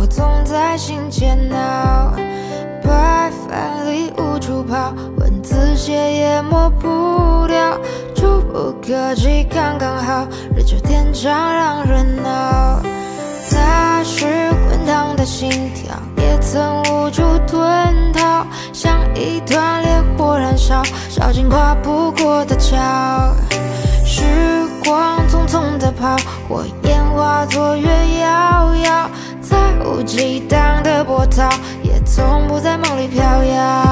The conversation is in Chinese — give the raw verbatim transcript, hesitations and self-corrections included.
总在心间挠。白饭里无处跑，文字写也抹不掉，触不可及刚刚好，日久天长让人恼。那是滚烫的心跳，也曾无处遁逃，像一团烈火燃烧，烧尽跨不过的桥。时光匆匆地跑，火焰化作月遥遥，再无激荡的波涛，也从不在梦里飘摇。